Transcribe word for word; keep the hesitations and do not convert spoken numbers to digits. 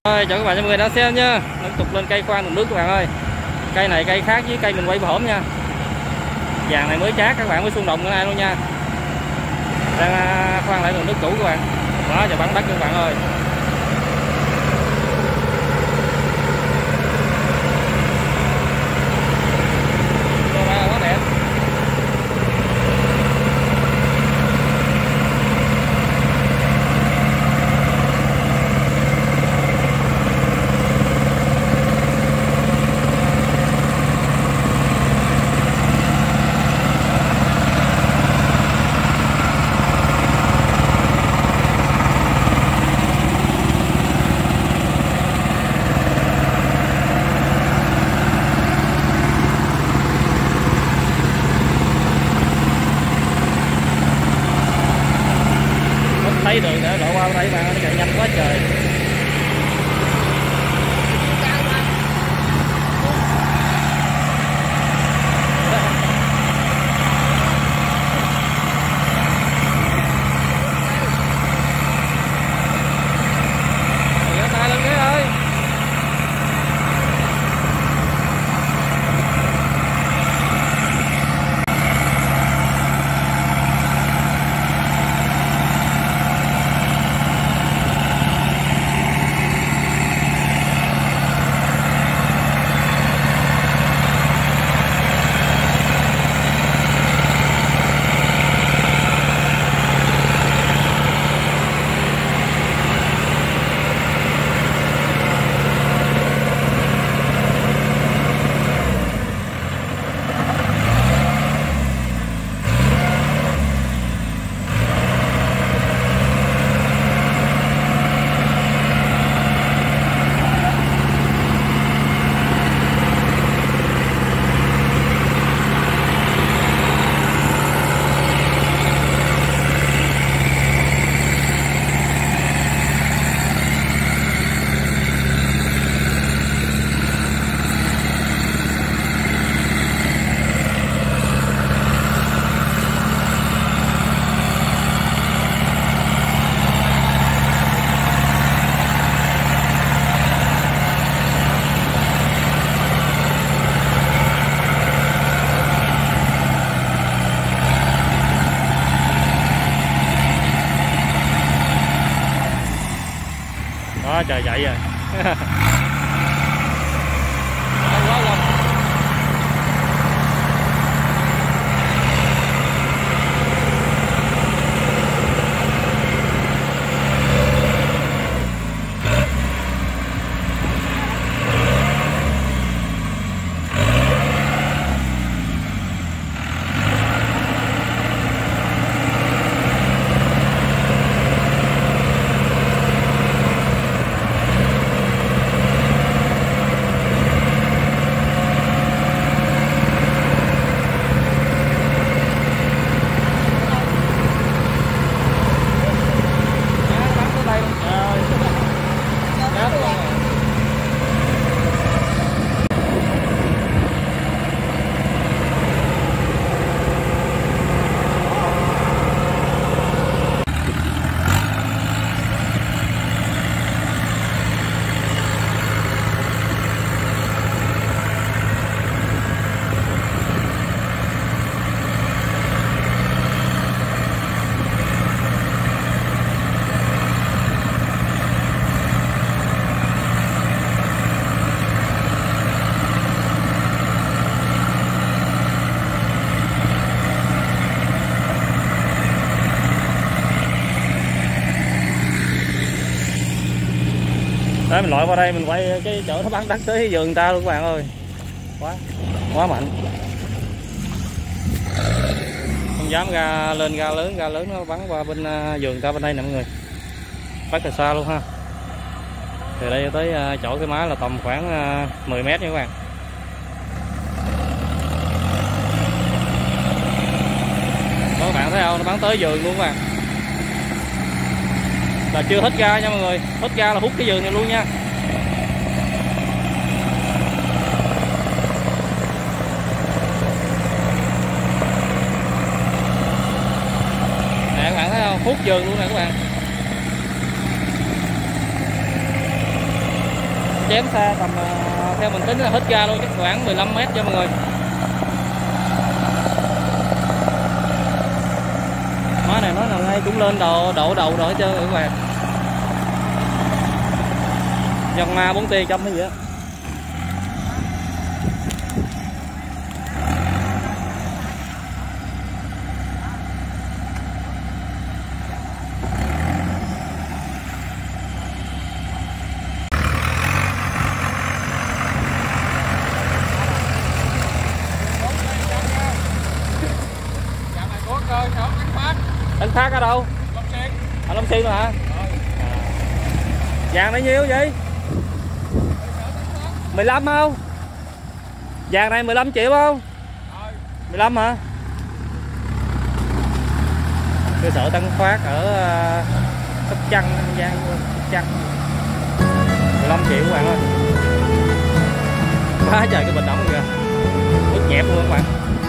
Rồi, chào các bạn, mọi người đã xem nha. Tiếp tục lên cây khoan nguồn nước các bạn ơi. Cây này cây khác với cây mình quay bữa hổm nha. Vàng này mới chát các bạn, mới xuân đồng cái này luôn nha. Đang khoan lại nguồn nước cũ các bạn. Đó, giờ bắn đất các bạn ơi. Quá đẹp. Thấy đường để lộ qua đây bạn, nó chạy nhanh quá trời. Tay lên cái ơi. Đó, trời chạy rồi. Quá lâu. Đấy, mình lội qua đây mình quay cái chỗ nó bắn đất tới vườn ta luôn các bạn ơi. Quá quá mạnh. Không dám ra lên ga lớn, ga lớn nó bắn qua bên vườn ta bên đây nè mọi người. Bắt từ xa luôn ha. Từ đây tới chỗ cái máy là tầm khoảng mười mét nha các bạn. Đó, các bạn thấy không, nó bắn tới vườn luôn các bạn. Là chưa hết ga nha mọi người, hết ga là hút cái vườn này luôn nha. Nè các bạn thấy không, hút vườn luôn nè các bạn. chém xa tầm uh, theo mình tính là hết ga luôn, chắc khoảng mười lăm mét cho mọi người. Máy này nói là ngay cũng lên độ độ đầu rồi hết trơn rồi các bạn. Dòng ma bốn tia trăm hay gì á. Đánh phát ở đâu? Ở Long Xuyên hả? Vàng này nhiêu vậy? mười lăm không? Vàng này mười lăm triệu không? mười lăm hả? Cơ sở Tân Phát ở Sóc Trăng, An Giang, Sóc Trăng. mười lăm triệu các bạn ơi. Quá trời cái bình ống kìa. Nước nhẹp luôn các bạn.